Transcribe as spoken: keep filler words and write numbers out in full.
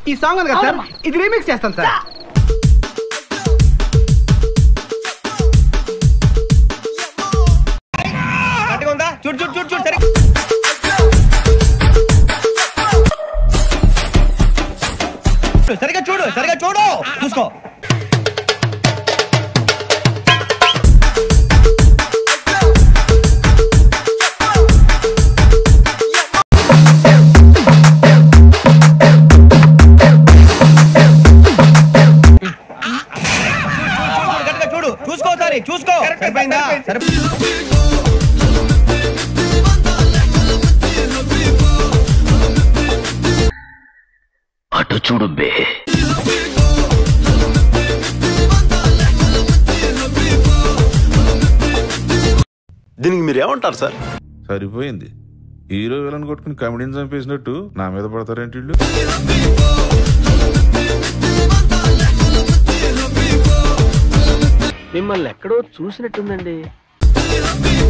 ఈ సాంగ్ ఉంది కదా సార్, ఇది రీమిక్స్ చేస్తాను సార్. ఉందా చూడు చూడు చూడు చూడు సరే. సరిగా చూడు సరిగా చూడు చూసుకో. చూడు చూసుకో సరే చూసుకో. సరిపోయిందా? అటు చూడు బే. దీనికి మీరు ఏమంటారు సార్? సరిపోయింది. హీరో విలన్ కొట్టుకుని కమెడీని చంపేసినట్టు నా మీద పడతారేంటి వీళ్ళు? మిమ్మల్ని ఎక్కడో చూసినట్టుందండి.